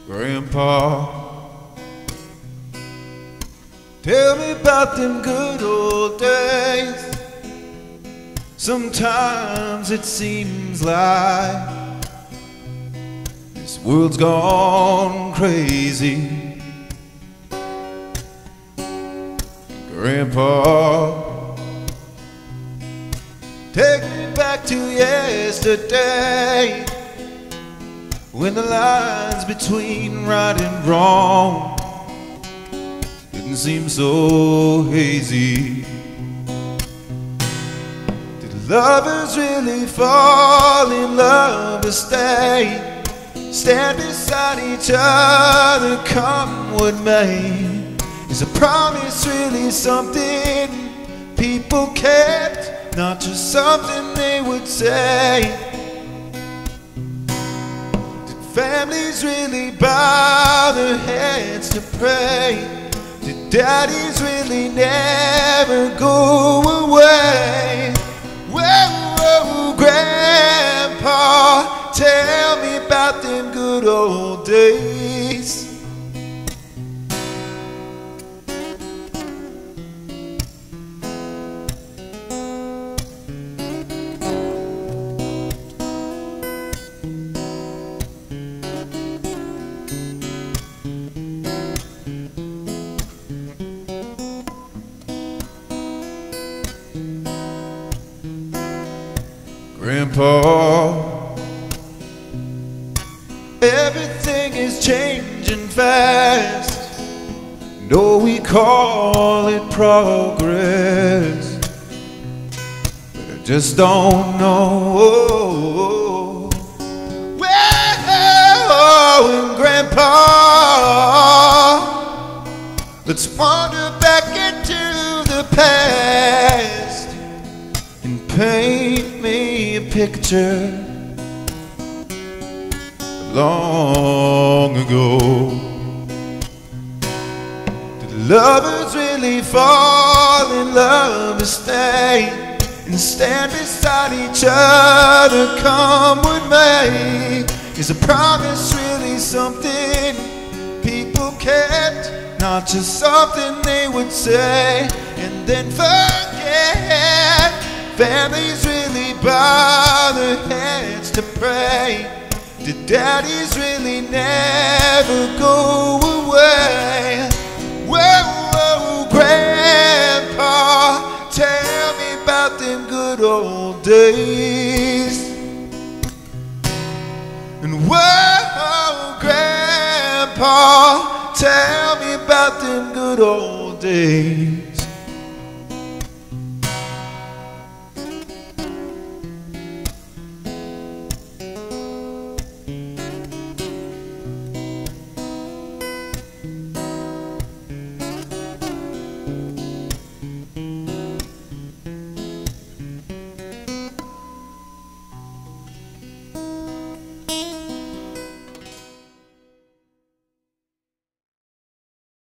Grandpa, tell me about them good old days. Sometimes it seems like this world's gone crazy. Grandpa, take me back to yesterday, when the lines between right and wrong didn't seem so hazy. Did lovers really fall in love to stay, stand beside each other come what may? Is a promise really something people kept, not just something they would say? Families really bow their heads to pray? Did daddies really never go away? Whoa, whoa, Grandpa, tell me about them good old days. Grandpa, everything is changing fast. No, we call it progress, but I just don't know. Well, Grandpa, let's wander back into the past and paint me a picture long ago. Did lovers really fall in love to stay and stand beside each other come what may? Is a promise really something people kept, not just something they would say and then forget? Families really bow their heads to pray? Did daddies really never go away? Whoa, whoa, Grandpa, tell me about them good old days. And whoa, Grandpa, tell me about them good old days.